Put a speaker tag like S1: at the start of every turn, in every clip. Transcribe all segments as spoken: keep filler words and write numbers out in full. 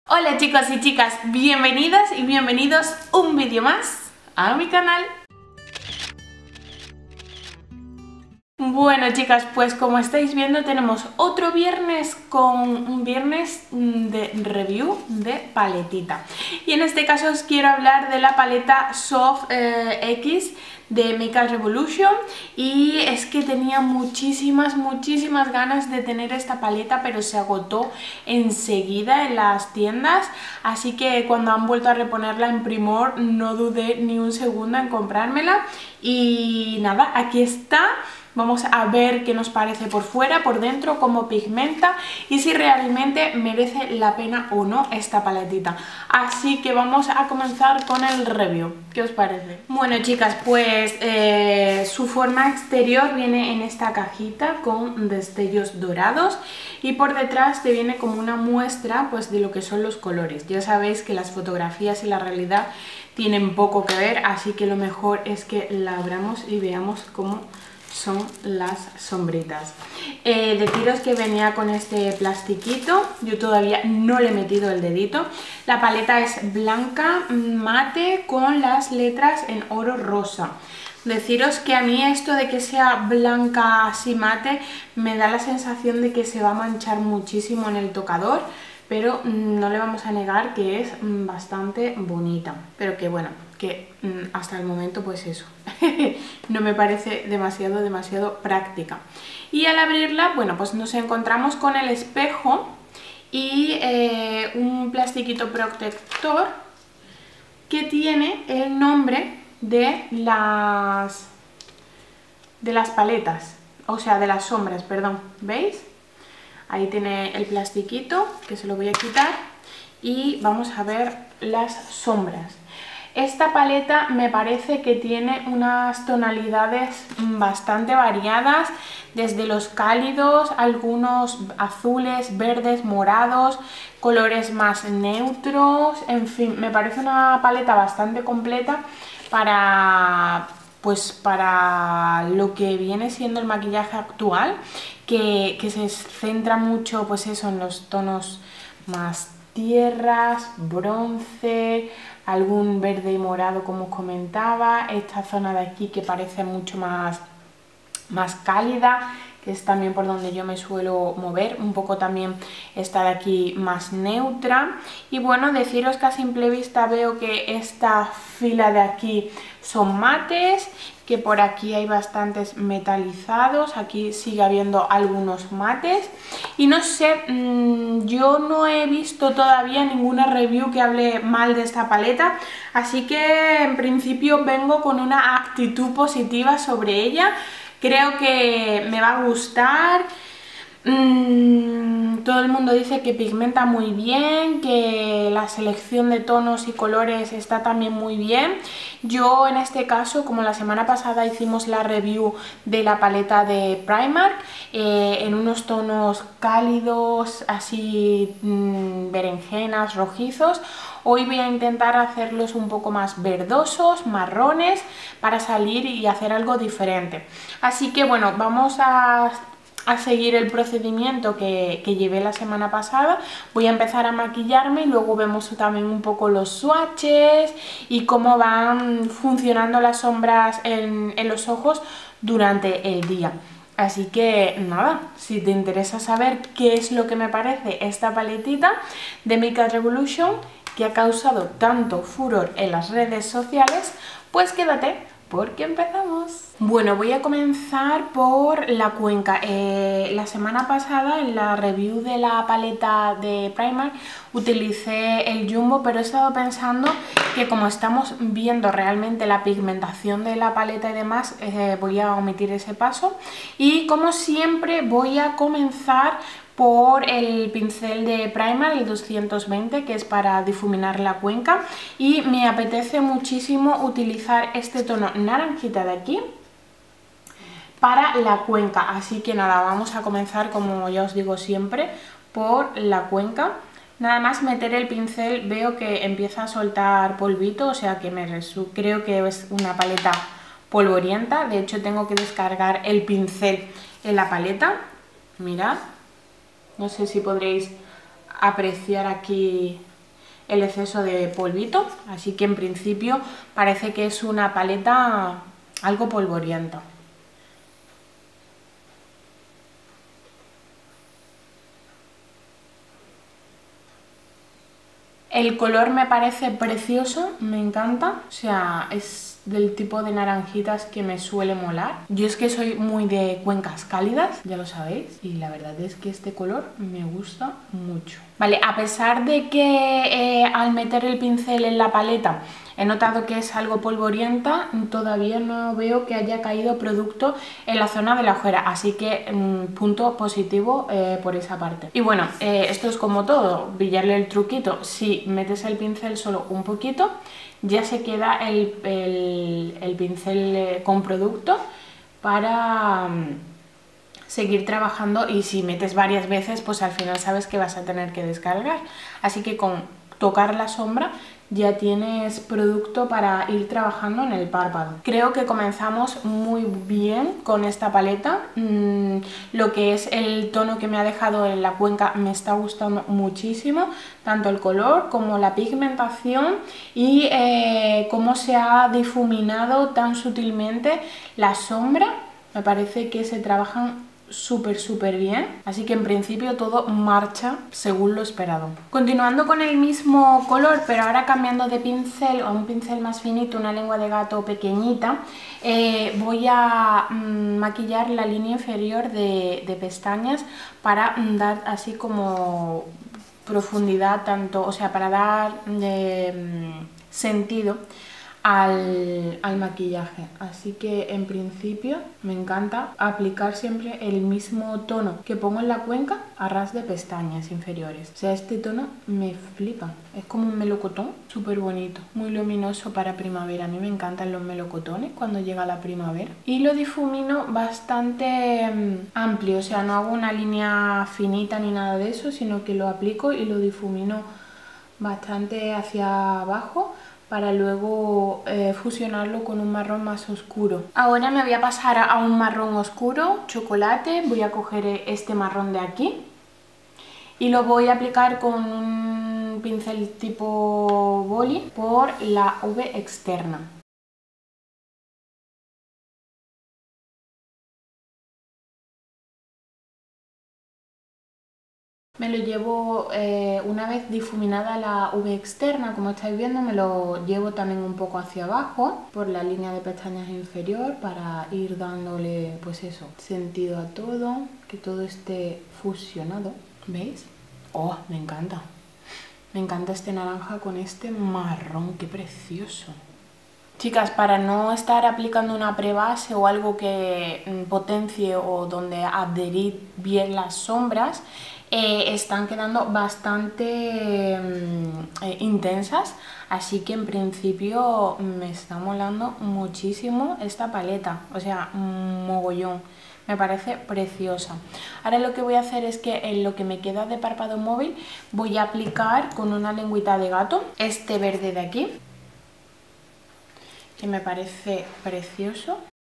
S1: Hola chicos y chicas, bienvenidas y bienvenidos un vídeo más a mi canal. Bueno chicas, pues como estáis viendo tenemos otro viernes con un viernes de review de paletita. Y en este caso os quiero hablar de la paleta Soft eh, X de Makeup Revolution. Y es que tenía muchísimas, muchísimas ganas de tener esta paleta, pero se agotó enseguida en las tiendas. Así que cuando han vuelto a reponerla en Primor no dudé ni un segundo en comprármela. Y nada, aquí está. Vamos a ver qué nos parece por fuera, por dentro, cómo pigmenta y si realmente merece la pena o no esta paletita. Así que vamos a comenzar con el review. ¿Qué os parece? Bueno chicas, pues eh, su forma exterior viene en esta cajita con destellos dorados y por detrás te viene como una muestra pues de lo que son los colores. Ya sabéis que las fotografías y la realidad tienen poco que ver, así que lo mejor es que la abramos y veamos cómo son las sombritas. Eh, deciros que venía con este plastiquito, yo todavía no le he metido el dedito. La paleta es blanca mate con las letras en oro rosa. Deciros que a mí esto de que sea blanca así mate me da la sensación de que se va a manchar muchísimo en el tocador, pero no le vamos a negar que es bastante bonita, pero que bueno, que hasta el momento pues eso, no me parece demasiado, demasiado práctica. Y al abrirla, bueno, pues nos encontramos con el espejo y eh, un plastiquito protector que tiene el nombre de las, de las paletas, o sea, de las sombras, perdón, ¿veis? Ahí tiene el plastiquito, que se lo voy a quitar, y vamos a ver las sombras. Esta paleta me parece que tiene unas tonalidades bastante variadas, desde los cálidos, algunos azules, verdes, morados, colores más neutros, en fin, me parece una paleta bastante completa para, pues, para lo que viene siendo el maquillaje actual, que, que se centra mucho pues eso, en los tonos más tierras, bronce, algún verde y morado como os comentaba, esta zona de aquí que parece mucho más, más cálida, que es también por donde yo me suelo mover, un poco también esta de aquí más neutra. Y bueno, deciros que a simple vista veo que esta fila de aquí son mates, que por aquí hay bastantes metalizados, aquí sigue habiendo algunos mates y no sé, mmm, yo no he visto todavía ninguna review que hable mal de esta paleta, así que en principio vengo con una actitud positiva sobre ella. Creo que me va a gustar. Mm, todo el mundo dice que pigmenta muy bien, que la selección de tonos y colores está también muy bien. Yo en este caso, como la semana pasada hicimos la review de la paleta de Primark, eh, en unos tonos cálidos, así mmm, berenjenas, rojizos, hoy voy a intentar hacerlos un poco más verdosos, marrones, para salir y hacer algo diferente. Así que bueno, vamos a... a seguir el procedimiento que, que llevé la semana pasada. Voy a empezar a maquillarme y luego vemos también un poco los swatches y cómo van funcionando las sombras en, en los ojos durante el día. Así que nada, si te interesa saber qué es lo que me parece esta paletita de Makeup Revolution que ha causado tanto furor en las redes sociales, pues quédate porque empezamos. Bueno, voy a comenzar por la cuenca. Eh, la semana pasada en la review de la paleta de Primark utilicé el Jumbo, pero he estado pensando que como estamos viendo realmente la pigmentación de la paleta y demás, eh, voy a omitir ese paso. Y como siempre voy a comenzar por el pincel de Primark, el doscientos veinte, que es para difuminar la cuenca, y me apetece muchísimo utilizar este tono naranjita de aquí para la cuenca, así que nada, vamos a comenzar, como ya os digo siempre, por la cuenca. Nada más meter el pincel veo que empieza a soltar polvito, o sea que me creo que es una paleta polvorienta. De hecho tengo que descargar el pincel en la paleta, mirad. No sé si podréis apreciar aquí el exceso de polvito, así que en principio parece que es una paleta algo polvorienta. El color me parece precioso, me encanta, o sea, es del tipo de naranjitas que me suele molar. Yo es que soy muy de cuencas cálidas, ya lo sabéis, y la verdad es que este color me gusta mucho. Vale, a pesar de que eh, al meter el pincel en la paleta he notado que es algo polvorienta, todavía no veo que haya caído producto en la zona de la ojera, así que mmm, punto positivo eh, por esa parte. Y bueno, eh, esto es como todo, pillarle el truquito. Si metes el pincel solo un poquito, ya se queda el, el, el pincel eh, con producto para mmm, seguir trabajando, y si metes varias veces, pues al final sabes que vas a tener que descargar. Así que con tocar la sombra ya tienes producto para ir trabajando en el párpado. Creo que comenzamos muy bien con esta paleta. Mm, lo que es el tono que me ha dejado en la cuenca me está gustando muchísimo, tanto el color como la pigmentación y eh, cómo se ha difuminado tan sutilmente la sombra. Me parece que se trabajan súper súper bien, así que en principio todo marcha según lo esperado. Continuando con el mismo color, pero ahora cambiando de pincel a un pincel más finito, una lengua de gato pequeñita, eh, voy a mm, maquillar la línea inferior de, de pestañas para mm, dar así como profundidad, tanto, o sea, para dar eh, sentido Al, al maquillaje. Así que en principio me encanta aplicar siempre el mismo tono que pongo en la cuenca a ras de pestañas inferiores. O sea, este tono me flipa, es como un melocotón súper bonito, muy luminoso para primavera. A mí me encantan los melocotones cuando llega la primavera, y lo difumino bastante um, amplio, o sea, no hago una línea finita ni nada de eso, sino que lo aplico y lo difumino bastante hacia abajo para luego eh, fusionarlo con un marrón más oscuro. Ahora me voy a pasar a un marrón oscuro, chocolate. Voy a coger este marrón de aquí y lo voy a aplicar con un pincel tipo boli por la V externa. Me lo llevo, eh, una vez difuminada la V externa, como estáis viendo, me lo llevo también un poco hacia abajo por la línea de pestañas inferior para ir dándole, pues eso, sentido a todo, que todo esté fusionado. ¿Veis? ¡Oh, me encanta! Me encanta este naranja con este marrón, ¡qué precioso! Chicas, para no estar aplicando una prebase o algo que potencie o donde adherir bien las sombras, eh, están quedando bastante eh, intensas, así que en principio me está molando muchísimo esta paleta, o sea, mogollón. Me parece preciosa. Ahora lo que voy a hacer es que en lo que me queda de párpado móvil voy a aplicar con una lengüita de gato este verde de aquí, que me parece precioso.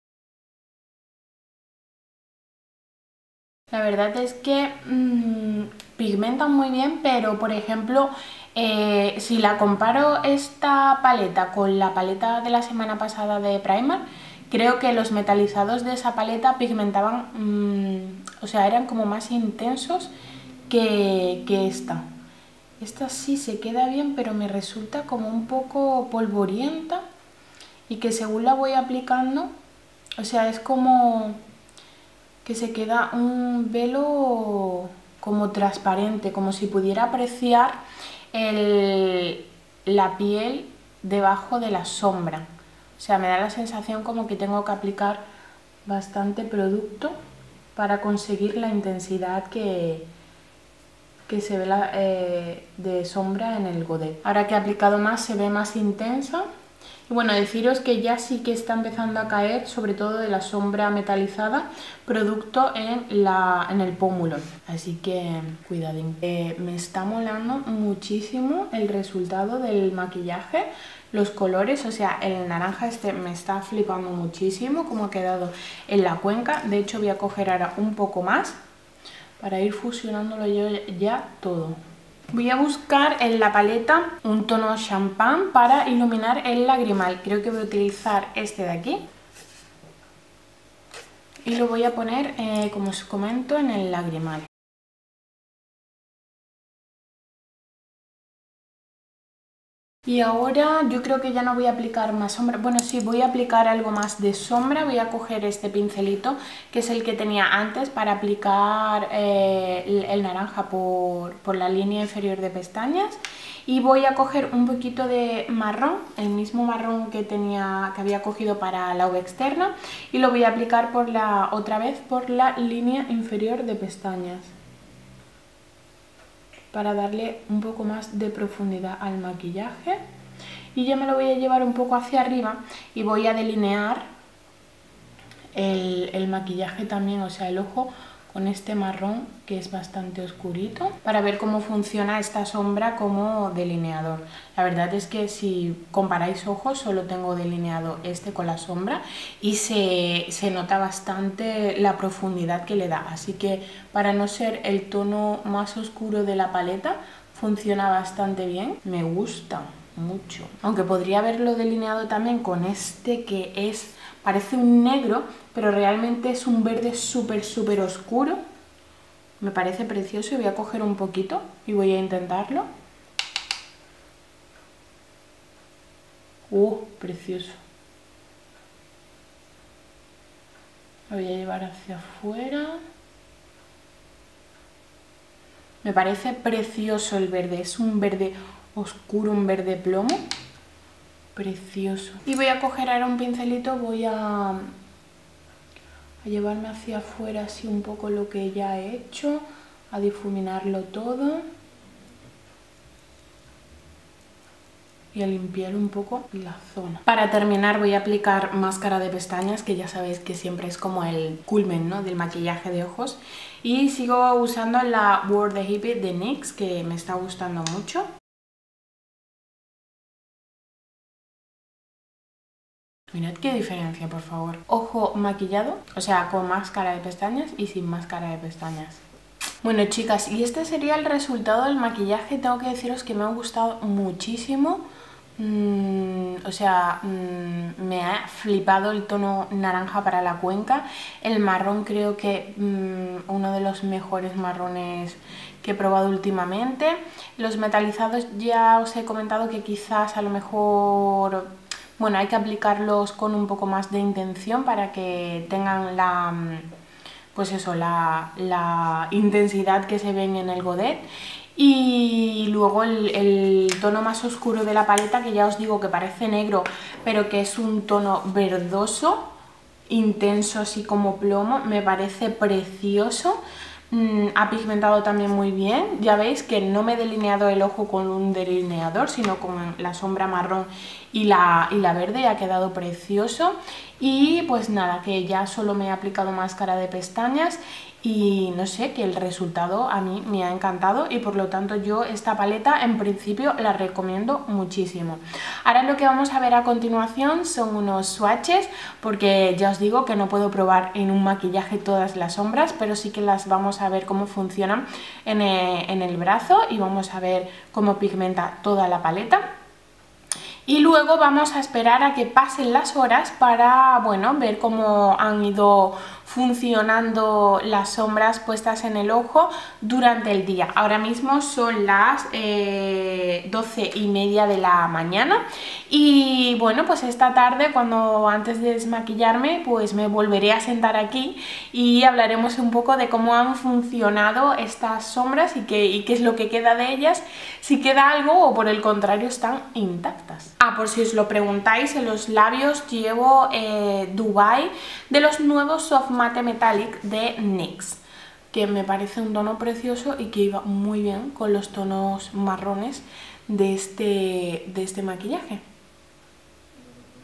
S1: La verdad es que mmm, pigmentan muy bien, pero por ejemplo, eh, si la comparo esta paleta con la paleta de la semana pasada de Primark, creo que los metalizados de esa paleta pigmentaban, mmm, o sea, eran como más intensos que, que esta. Esta sí se queda bien, pero me resulta como un poco polvorienta, y que según la voy aplicando, o sea, es como que se queda un velo como transparente, como si pudiera apreciar el, la piel debajo de la sombra. O sea, me da la sensación como que tengo que aplicar bastante producto para conseguir la intensidad que, que se ve la, eh, de sombra en el godet. Ahora que he aplicado más, se ve más intensa. Y bueno, deciros que ya sí que está empezando a caer, sobre todo de la sombra metalizada, producto en, la, en el pómulo. Así que cuidadín. Eh, me está molando muchísimo el resultado del maquillaje, los colores, o sea, el naranja este me está flipando muchísimo cómo ha quedado en la cuenca. De hecho voy a coger ahora un poco más para ir fusionándolo yo ya todo. Voy a buscar en la paleta un tono champán para iluminar el lagrimal. Creo que voy a utilizar este de aquí. Y lo voy a poner, eh, como os comento, en el lagrimal. Y ahora yo creo que ya no voy a aplicar más sombra. Bueno, sí, voy a aplicar algo más de sombra. Voy a coger este pincelito, que es el que tenía antes, para aplicar eh, el, el naranja por, por la línea inferior de pestañas. Y voy a coger un poquito de marrón, el mismo marrón que, tenía, que había cogido para la uva externa. Y lo voy a aplicar por la, otra vez por la línea inferior de pestañas, para darle un poco más de profundidad al maquillaje. Y ya me lo voy a llevar un poco hacia arriba y voy a delinear el, el maquillaje también, o sea, el ojo, con este marrón que es bastante oscurito, para ver cómo funciona esta sombra como delineador. La verdad es que si comparáis ojos, solo tengo delineado este con la sombra y se, se nota bastante la profundidad que le da, así que para no ser el tono más oscuro de la paleta, funciona bastante bien, me gusta mucho. Aunque podría haberlo delineado también con este que es, parece un negro, pero realmente es un verde súper súper oscuro. Me parece precioso y voy a coger un poquito y voy a intentarlo. ¡Uh! Precioso. Lo voy a llevar hacia afuera. Me parece precioso el verde, es un verde oscuro, un verde plomo. Precioso. Y voy a coger ahora un pincelito, voy a... a llevarme hacia afuera así un poco lo que ya he hecho, a difuminarlo todo y a limpiar un poco la zona. Para terminar voy a aplicar máscara de pestañas, que ya sabéis que siempre es como el culmen, ¿no?, del maquillaje de ojos, y sigo usando la World the Hippie de NYX, que me está gustando mucho. Mirad qué diferencia, por favor. Ojo maquillado, o sea, con máscara de pestañas y sin máscara de pestañas. Bueno, chicas, y este sería el resultado del maquillaje. Tengo que deciros que me ha gustado muchísimo. Mm, o sea, mm, me ha flipado el tono naranja para la cuenca. El marrón creo que mm, uno de los mejores marrones que he probado últimamente. Los metalizados ya os he comentado que quizás a lo mejor... bueno, hay que aplicarlos con un poco más de intención para que tengan la, pues eso, la, la intensidad que se ven en el godet. Y luego el, el tono más oscuro de la paleta, que ya os digo que parece negro, pero que es un tono verdoso, intenso, así como plomo, me parece precioso. Mm, ha pigmentado también muy bien. Ya veis que no me he delineado el ojo con un delineador, sino con la sombra marrón y la, y la verde, y ha quedado precioso. Y pues nada, que ya solo me he aplicado máscara de pestañas y no sé, que el resultado a mí me ha encantado y por lo tanto yo esta paleta en principio la recomiendo muchísimo. Ahora lo que vamos a ver a continuación son unos swatches, porque ya os digo que no puedo probar en un maquillaje todas las sombras, pero sí que las vamos a ver cómo funcionan en el, en el brazo, y vamos a ver cómo pigmenta toda la paleta. Y luego vamos a esperar a que pasen las horas para, bueno, ver cómo han ido funcionando las sombras puestas en el ojo durante el día. Ahora mismo son las eh, doce y media de la mañana y bueno, pues esta tarde, cuando antes de desmaquillarme, pues me volveré a sentar aquí y hablaremos un poco de cómo han funcionado estas sombras y qué, y qué es lo que queda de ellas, si queda algo o por el contrario están intactas. Ah, por si os lo preguntáis, en los labios llevo eh, Dubai de los nuevos Soft Matte Metallic de NYX, que me parece un tono precioso y que iba muy bien con los tonos marrones de este, de este maquillaje.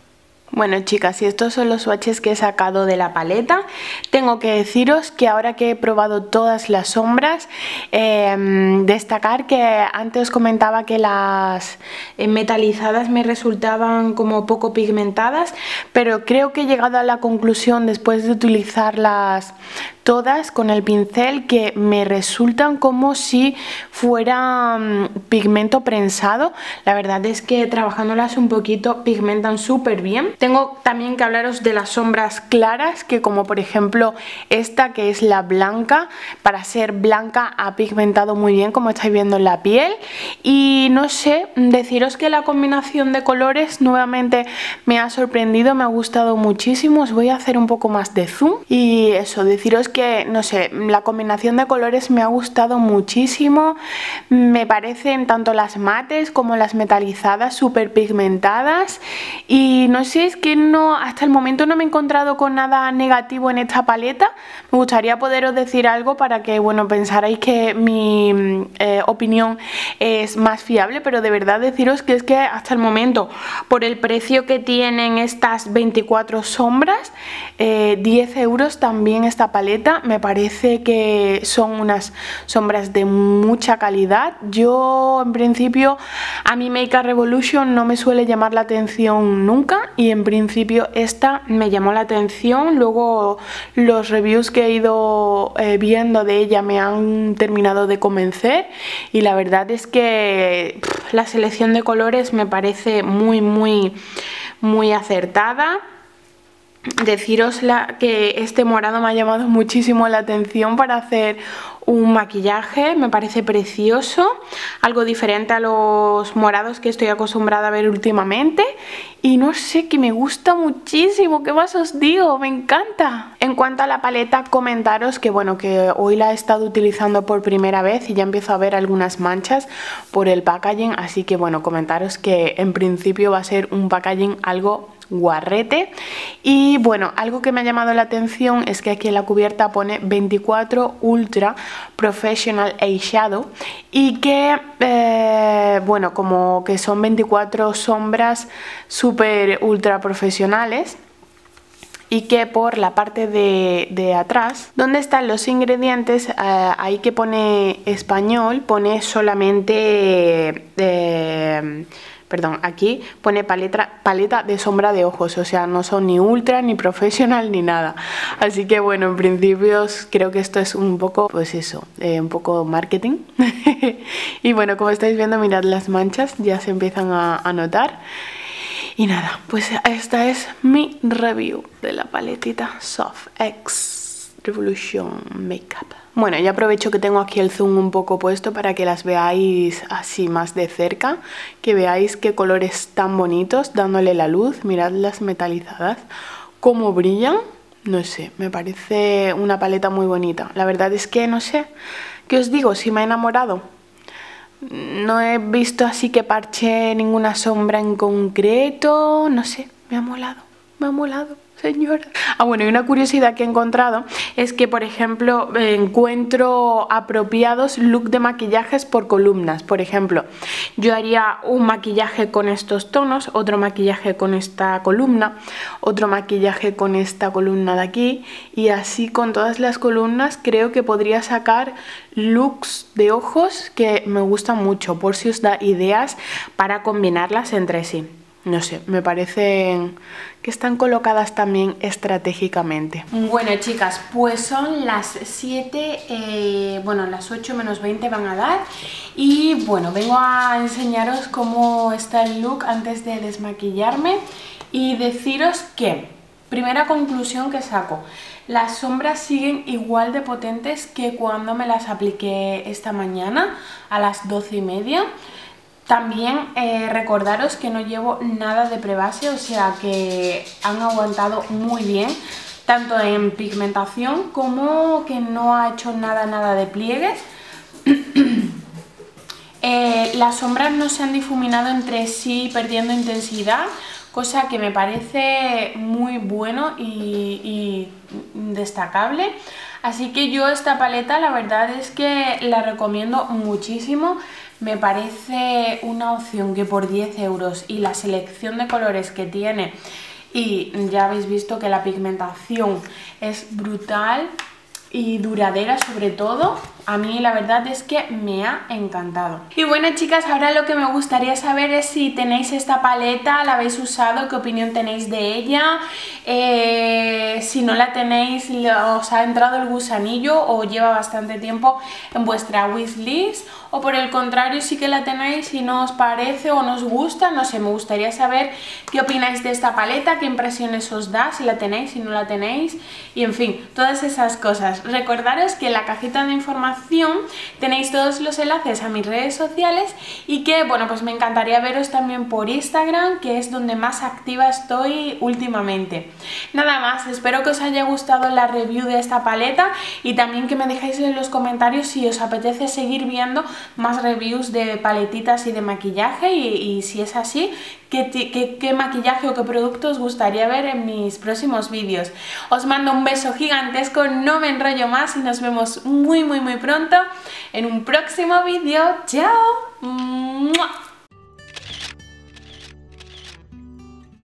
S1: Bueno chicas, y estos son los swatches que he sacado de la paleta. Tengo que deciros que ahora que he probado todas las sombras, eh, destacar que antes os comentaba que las metalizadas me resultaban como poco pigmentadas, pero creo que he llegado a la conclusión después de utilizarlas todas con el pincel que me resultan como si fuera um, pigmento prensado. La verdad es que trabajándolas un poquito pigmentan súper bien. Tengo también que hablaros de las sombras claras, que como por ejemplo esta, que es la blanca, para ser blanca ha pigmentado muy bien, como estáis viendo en la piel. Y no sé, deciros que la combinación de colores nuevamente me ha sorprendido, me ha gustado muchísimo. Os voy a hacer un poco más de zoom y eso, deciros que que, no sé, la combinación de colores me ha gustado muchísimo. Me parecen tanto las mates como las metalizadas súper pigmentadas. Y no sé, es que no, hasta el momento no me he encontrado con nada negativo en esta paleta. Me gustaría poderos decir algo para que, bueno, pensarais que mi eh, opinión es más fiable, pero de verdad deciros que es que hasta el momento, por el precio que tienen estas veinticuatro sombras, eh, diez euros también esta paleta. Me parece que son unas sombras de mucha calidad. Yo en principio a mi Make Up Revolution no me suele llamar la atención nunca, y en principio esta me llamó la atención. Luego los reviews que he ido eh, viendo de ella me han terminado de convencer, y la verdad es que pff, la selección de colores me parece muy muy muy acertada. Deciros la, que este morado me ha llamado muchísimo la atención para hacer un maquillaje, me parece precioso, algo diferente a los morados que estoy acostumbrada a ver últimamente, y no sé, que me gusta muchísimo. ¿Qué más os digo? Me encanta. En cuanto a la paleta, comentaros que bueno, que hoy la he estado utilizando por primera vez y ya empiezo a ver algunas manchas por el packaging, así que bueno, comentaros que en principio va a ser un packaging algo guarrete. Y bueno, algo que me ha llamado la atención es que aquí en la cubierta pone veinticuatro Ultra Professional Eyeshadow, y que eh, bueno, como que son veinticuatro sombras super ultra profesionales, y que por la parte de, de atrás, donde están los ingredientes, eh, ahí que pone español, pone solamente eh, perdón, aquí pone paleta, paleta de sombra de ojos, o sea, no son ni ultra, ni profesional, ni nada. Así que bueno, en principio creo que esto es un poco, pues eso, eh, un poco marketing. Y bueno, como estáis viendo, mirad las manchas, ya se empiezan a, a notar. Y nada, pues esta es mi review de la paletita Soft X Revolution Makeup. Bueno, ya aprovecho que tengo aquí el zoom un poco puesto para que las veáis así más de cerca, que veáis qué colores tan bonitos dándole la luz. Mirad las metalizadas, cómo brillan. No sé, me parece una paleta muy bonita. La verdad es que no sé, ¿qué os digo? Si me ha enamorado. No he visto así que parche ninguna sombra en concreto, no sé, me ha molado, me ha molado, señora. Ah, bueno, y una curiosidad que he encontrado es que, por ejemplo, encuentro apropiados look de maquillajes por columnas. Por ejemplo, yo haría un maquillaje con estos tonos, otro maquillaje con esta columna, otro maquillaje con esta columna de aquí, y así con todas las columnas. Creo que podría sacar looks de ojos que me gustan mucho, por si os da ideas para combinarlas entre sí. No sé, me parecen que están colocadas también estratégicamente. Bueno, chicas, pues son las siete, eh, bueno, las ocho menos veinte van a dar. Y bueno, vengo a enseñaros cómo está el look antes de desmaquillarme. Y deciros que, primera conclusión que saco, las sombras siguen igual de potentes que cuando me las apliqué esta mañana a las doce y media. También eh, recordaros que no llevo nada de prebase, o sea que han aguantado muy bien, tanto en pigmentación como que no ha hecho nada, nada de pliegues. eh, las sombras no se han difuminado entre sí perdiendo intensidad, cosa que me parece muy bueno y, y destacable. Así que yo esta paleta la verdad es que la recomiendo muchísimo. Me parece una opción que por diez euros y la selección de colores que tiene y ya habéis visto que la pigmentación es brutal y duradera sobre todo. A mí la verdad es que me ha encantado. Y bueno chicas, ahora lo que me gustaría saber es si tenéis esta paleta, la habéis usado, qué opinión tenéis de ella, eh, si no la tenéis, os ha entrado el gusanillo o lleva bastante tiempo en vuestra wishlist, o por el contrario sí que la tenéis y no os parece o no os gusta, no sé, me gustaría saber qué opináis de esta paleta, qué impresiones os da, si la tenéis, si no la tenéis, y en fin, todas esas cosas. Recordaros que en la cajita de información tenéis todos los enlaces a mis redes sociales y que, bueno, pues me encantaría veros también por Instagram, que es donde más activa estoy últimamente. Nada más, espero que os haya gustado la review de esta paleta y también que me dejéis en los comentarios si os apetece seguir viendo más reviews de paletitas y de maquillaje y, y si es así, Qué, qué, qué maquillaje o qué producto os gustaría ver en mis próximos vídeos. Os mando un beso gigantesco, no me enrollo más y nos vemos muy muy muy pronto en un próximo vídeo. ¡Chao! ¡Mua!